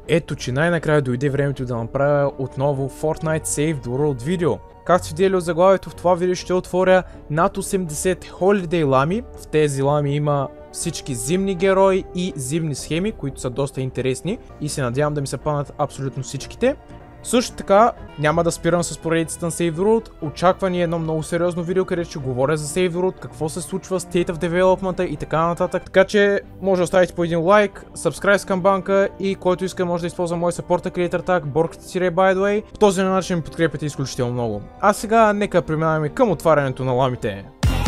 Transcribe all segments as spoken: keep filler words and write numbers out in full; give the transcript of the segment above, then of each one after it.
Ето, че най-накрая дойде времето да направя отново Fortnite Save the World видео. Както сте видели от заглавието, в това видео ще отворя над осемдесет Holiday лами. В тези лами има всички зимни герои и зимни схеми, които са доста интересни и се надявам да ми се паднат абсолютно всичките. Също така, няма да спирам с поредицата на Save the World, очаква ни едно много сериозно видео, където ще говоря за Save the World, какво се случва, State of Development и така нататък. Така че, може да оставите по един лайк, subscribe с камбанка и който иска може да използва мой support creator tag, bork.by the way. По този начин ми подкрепяте изключително много. А сега, нека преминаваме към отварянето на ламите.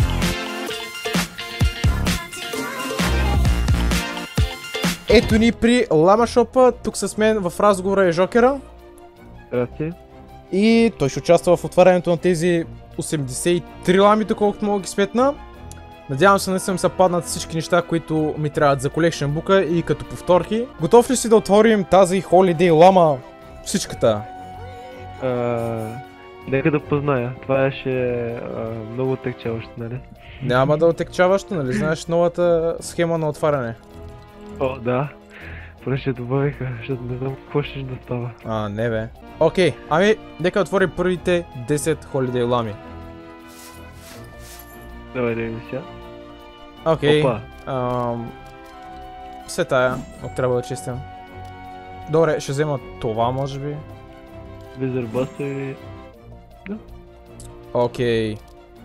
Ето ни при Лама Шопа, тук с мен в разговора е Жокера. Здрасти. И той ще участва в отварянето на тези осемдесет и три лами, доколкото мога ги сметна. Надявам се наистина ми са паднат всички неща, които ми трябват за Collection Book и като повторки. Готов ли си да отворим тази Holiday лама всичката? Uh, нека да позная. Това ще uh, много отекчаващо, нали? Няма да отекчаващо, нали? Знаеш новата схема на отваряне? О, да. Просто ще добавиха, защото не знам какво ще да става. А, не бе. Окей, ами, нека отворим първите десет Holiday лами. Давай да видим сега. Окей. Опа. Ам... Все тая, ако трябва да чистим. Добре, ще взема това, може би. Визър Бастер или... Да. Окей.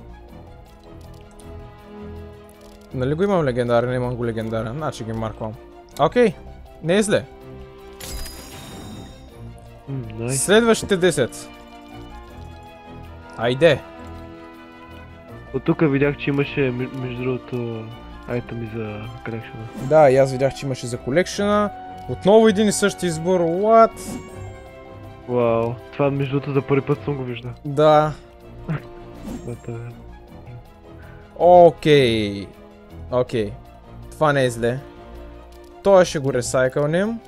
Нали го имам легендарен, имам го легендарен, значи ги марквам. Окей, не е зле. Mm, nice. Следващите десет. Айде. От тук видях, че имаше между другото айтеми за колекшена. Да, и аз видях, че имаше за колекшена. Отново един и същи избор, what? Вау, това между другото за първи път съм го виждал. Да. Да, Окей. Окей. Това не е зле. Той ще го ресайкълнем.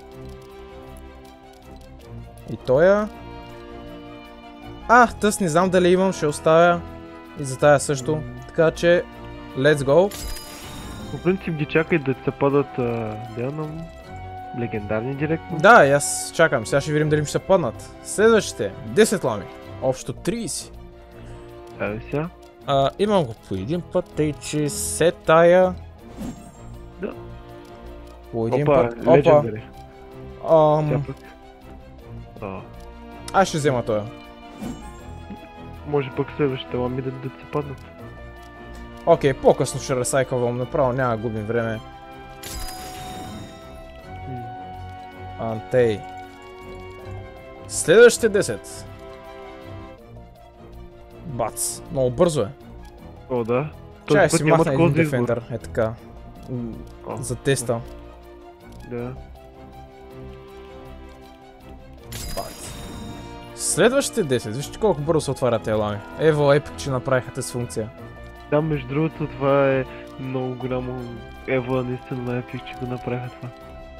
И тоя. А, тъс не знам дали имам, ще оставя. И за тая също. Така че, let's go. По принцип ги чакай да се падат делно легендарни директно. Да, и аз чакам. Сега ще видим дали ми ще се паднат. Следващите десет лами. Общо трийсет. Айде сега. А, имам го по един път, тъй че се тая. Да. По един Опа, път. Опа. легендари. Ам... О. Аз ще взема тоя. Може пък следващите лами да, да се паднат. Окей, по-късно ще ресайкълвам направо, няма да губим време. Антей. Следващите десет. Бац, много бързо е. О, да. Чай си махна един за избор. Defender, е така. М, О, За теста. Да. Бац. Следващите десет, вижте колко бързо се отварят тези лами. Ево, епик, че направиха тази функция. Да, между другото това е много голямо ево, наистина на Epic, че го направиха това.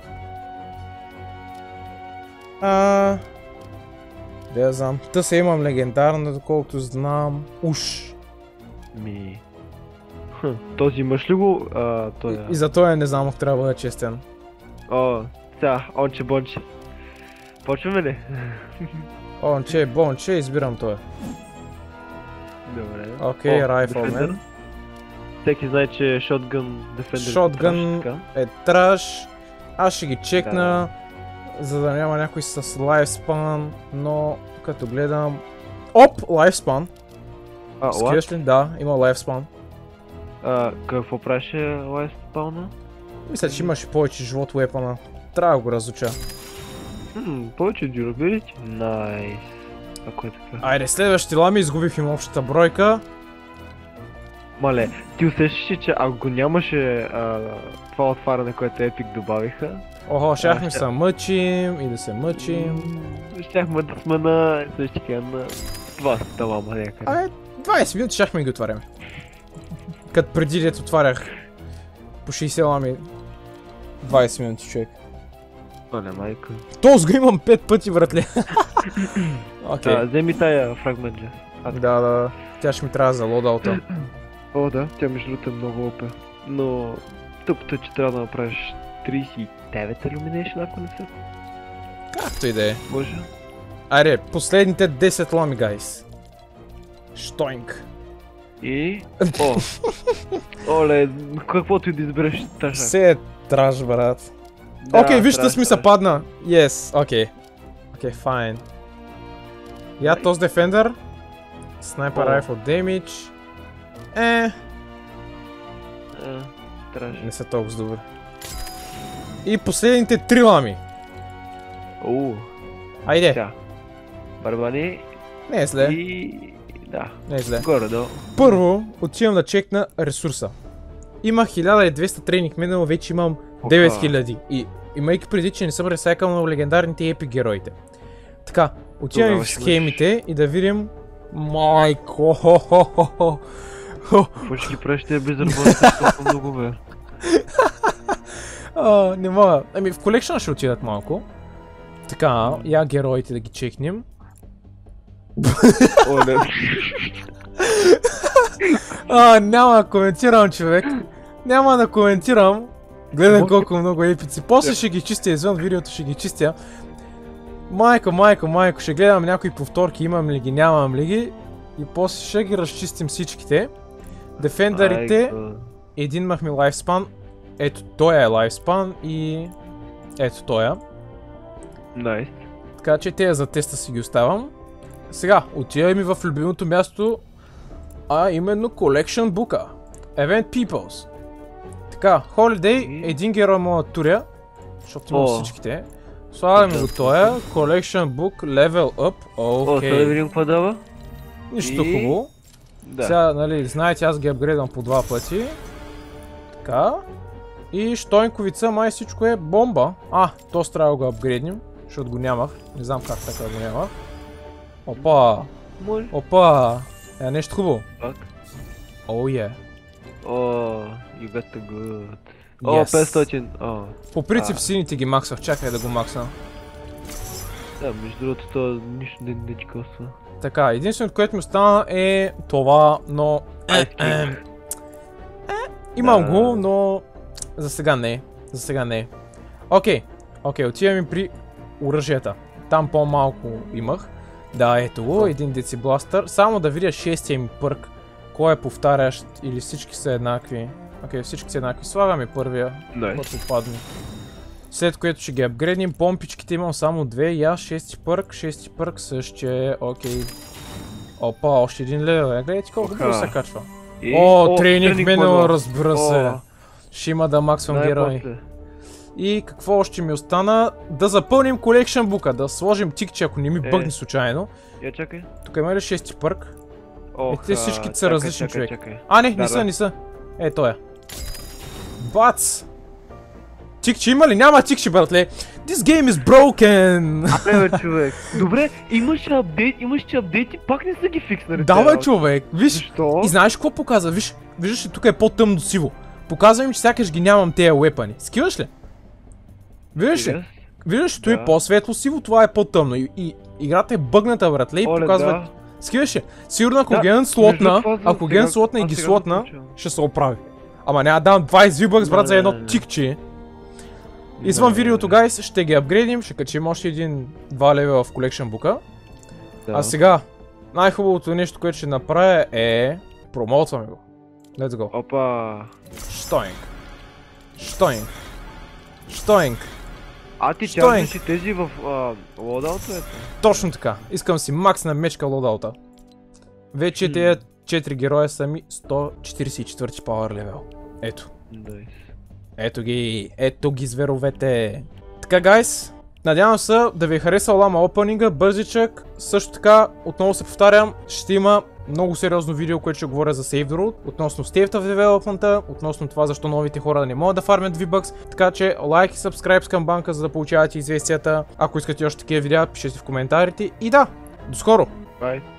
А... Да я знам. Та се имам легендарна, доколкото знам. Уш. Ми... Хм, този имаш ли го? А, той е... И за това не знам, ако трябва да бъда честен. О, сега, онче бонче. Почваме ли? Онче, бонче, избирам това. Добре. Окей, О, Rifleman. Defender. Всеки знае, че Shotgun Defender Shotgun е траш, е траш. Аз ще ги чекна, за да няма някой с lifespan, но като гледам... Оп, lifespan. А, Скриеш ли? Да, има lifespan. а, какво правеше Lifespawn? Мисля, че имаше повече живот weapon-а. Трябва да го разуча. Хм, повече durability? Найс. Ако е така. Айде, следващите лами изгубих им общата бройка. Мале, ти усещаш ли, че ако го нямаше а, това отваряне, което Epic добавиха, Охо, щяхме А, се мъчим и да се мъчим. щяхме да сме на същия на двайсет лама някъде. Ай, двайсет минути щяхме ги отваряме. Като преди дето отварях по шейсет лами двайсет минути, човек. Мале, майка. Тоз го имам пет пъти, братле. Окей. А, вземи тая фрагмент. Да, да, тя ще ми трябва за лодаута. О, да, тя между другото е много опе. Но тъпото е, че трябва да направиш трийсет и девет Illumination, ако не се. Както и да е. Може. Айде, последните десет лами, гайс. Штойнк. И... О! Оле, каквото и да избереш, тъжа. Все е траш, брат. Да, Окей, вижте траш, с ми се траш. падна. Yes, окей. Окей, файн. Я този Defender. Sniper О. Rifle Damage. Е, А, Траш. не са толкова добри. И последните три лами. Уу. Айде. Тя. Барбани Не е зле. и... Да. Не е зле. Горе-долу. Първо, отивам да чекна ресурса. Имах хиляда и двеста тренинг минало, вече имам девет хиляди. И имайки преди, че не съм ресайкал на легендарните епик героите. Така, отивам Тогава в ще схемите и да видим... Майко, хо-хо-хо-хо. Какво ще ги правиш тези безработни толкова много, бе? А, не мога. Ами в колекшън ще отидат малко. Така, я героите да ги чекнем. О, не. А, няма да коментирам, човек. Няма да коментирам. Гледай Може- колко много епици. После ще ги чистя, извън видеото ще ги чистя. Майко, майко, майко, ще гледам някои повторки, имам ли ги, нямам ли ги. И после ще ги разчистим всичките. Дефендерите, Айко. един имахме лайфспан. Ето, той е лайфспан и... Ето той е. Найс. Така че тези за теста си ги оставам. Сега, отиваме ми в любимото място, а именно Collection Book-а. Event Peoples. Така, Holiday, един герой мога да туря, защото имам О. всичките. Слагаме го тоя, Collection Book, Level Up, О, сега да окей. видим какво дава. Нищо И- хубаво. Да. Сега, нали, знаете, аз ги апгрейдвам по два пъти. Така. И Штойнковица, май всичко е бомба. А, то трябва да го апгрейднем, защото го нямах. Не знам как така го нямах. Опа, Може. опа. Е, нещо хубаво. Пак. Оу е. О, you got the good. О, Yes. петстотин. О, По принцип А. сините ги максах, чакай да го максна. да, между другото, то нищо не не чикосва. Така, единственото, което ми остана е това, но... Ice King. Имам Да. го, но... За сега не. За сега не. Окей. Окей, отиваме при оръжията. Там по-малко имах. Да, ето го, един децибластър. Само да видя шестия ми пърк. Кой е повтарящ или всички са еднакви. Окей, всички са еднакви. Слагаме първия, Найс. който падне. След което ще ги апгрейднем. Помпичките имам само две. И аз шести пърк, шести пърк същия. Окей. Опа, още един левел. Е, гледайте колко Оха. бързо се качва. И- О, тренинг тренинг минало, модул. разбира се. О, Ще има да максвам герои. най-после. И какво още ми остана? Да запълним Collection Book-а, да сложим тикче, ако не ми Е. бъгне случайно. Я чакай. Тук има ли шести пърк? Ох, те всичките са чакай, различни, чакай, човек. чакай. А, не, не Да, са, да. не са. Е, той е. Бац! Тикче има ли? Няма тикче, братле! This game is broken! Абе, бе, човек. Добре, имаше апдейт, имаше апдейт и пак не са ги фикснали. Да, бе, тези човек! Виж! Защо? И знаеш какво показва? Виж, виждаш ли, тук е по-тъмно сиво. Показва им, че сякаш ги нямам тези уепани. Скиваш ли? Виждаш ли? Yes. Виждаш ли, той Да. е по-светло сиво, това е по-тъмно. И, и играта е бъгната, братле, и Оле, показва... да. Скиваш ли? Сигурно ако Да, ген между слотна, това за- ако сега- ген слотна и аз ги сега слотна, започвам. ще се оправи. Ама няма да дам двайсет V-Bucks, брат, за Не, едно не, не. тикче. Извън Не, видеото, гайс, ще ги апгрейдим, ще качим още един два левела в Collection Book-а. да. А сега, най-хубавото нещо, което ще направя е... Промоутваме го. Let's go. Опа. Штойнг. Штойнг. Штойнг. А ти Що е? чакаш и тези в лодаута, ето? Точно така. Искам си макс на мечка лодаута. Вече Хм. тези четири героя са ми сто четирийсет и четвърти пауър левел. Ето. Найс. Ето ги. Ето ги зверовете. Така, гайс. Надявам се да ви е харесал лама опенинга, бързичък. Също така, отново се повтарям, ще има много сериозно видео, което ще говоря за Save the Road, относно State of Development, относно това защо новите хора не могат да фармят V-Bucks. Така че лайк и subscribe към банка, за да получавате известията. Ако искате още такива видеа, пишете в коментарите. И да, до скоро! Бай.